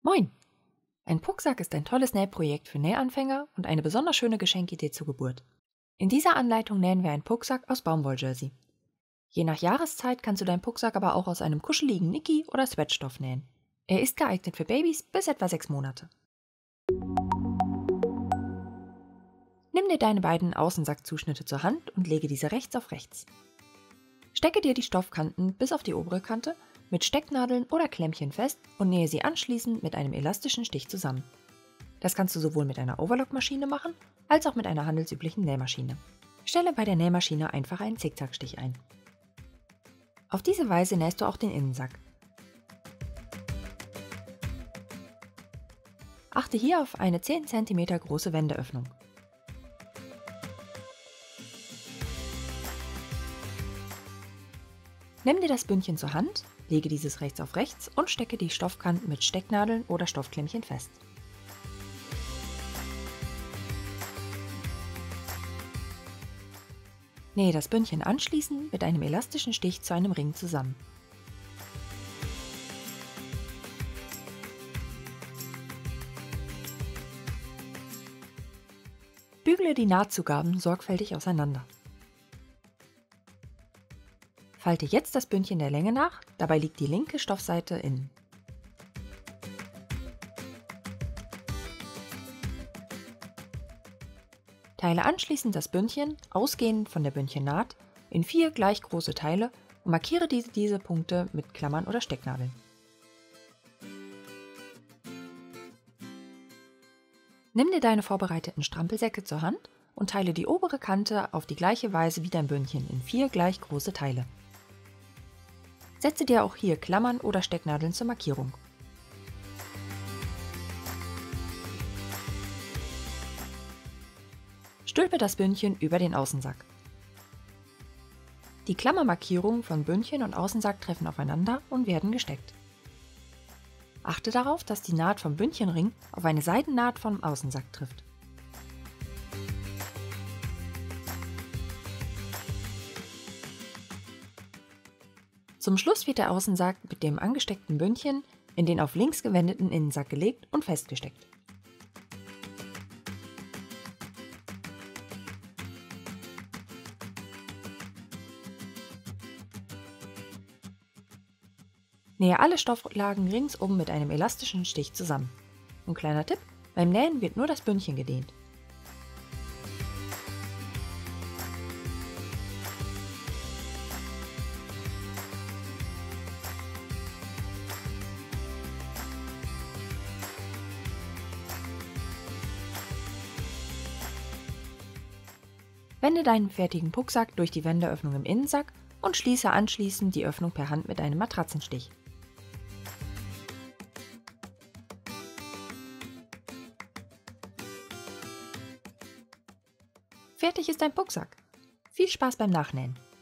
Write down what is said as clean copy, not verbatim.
Moin! Ein Pucksack ist ein tolles Nähprojekt für Nähanfänger und eine besonders schöne Geschenkidee zur Geburt. In dieser Anleitung nähen wir einen Pucksack aus Baumwolljersey. Je nach Jahreszeit kannst du deinen Pucksack aber auch aus einem kuscheligen Niki oder Sweatstoff nähen. Er ist geeignet für Babys bis etwa 6 Monate. Nimm dir deine beiden Außensackzuschnitte zur Hand und lege diese rechts auf rechts. Stecke dir die Stoffkanten bis auf die obere Kante mit Stecknadeln oder Klemmchen fest und nähe sie anschließend mit einem elastischen Stich zusammen. Das kannst du sowohl mit einer Overlockmaschine machen, als auch mit einer handelsüblichen Nähmaschine. Stelle bei der Nähmaschine einfach einen Zickzackstich ein. Auf diese Weise nähst du auch den Innensack. Achte hier auf eine 10 cm große Wendeöffnung. Nimm dir das Bündchen zur Hand, lege dieses rechts auf rechts und stecke die Stoffkanten mit Stecknadeln oder Stoffklemmchen fest. Nähe das Bündchen anschließend mit einem elastischen Stich zu einem Ring zusammen. Bügele die Nahtzugaben sorgfältig auseinander. Falte jetzt das Bündchen der Länge nach, dabei liegt die linke Stoffseite innen. Teile anschließend das Bündchen, ausgehend von der Bündchennaht, in 4 gleich große Teile und markiere diese Punkte mit Klammern oder Stecknadeln. Nimm dir deine vorbereiteten Strampelsäcke zur Hand und teile die obere Kante auf die gleiche Weise wie dein Bündchen in 4 gleich große Teile. Setze dir auch hier Klammern oder Stecknadeln zur Markierung. Stülpe das Bündchen über den Außensack. Die Klammermarkierungen von Bündchen und Außensack treffen aufeinander und werden gesteckt. Achte darauf, dass die Naht vom Bündchenring auf eine Seitennaht vom Außensack trifft. Zum Schluss wird der Außensack mit dem angesteckten Bündchen in den auf links gewendeten Innensack gelegt und festgesteckt. Nähe alle Stofflagen ringsum mit einem elastischen Stich zusammen. Und kleiner Tipp: Beim Nähen wird nur das Bündchen gedehnt. Wende deinen fertigen Pucksack durch die Wendeöffnung im Innensack und schließe anschließend die Öffnung per Hand mit einem Matratzenstich. Fertig ist dein Pucksack. Viel Spaß beim Nachnähen!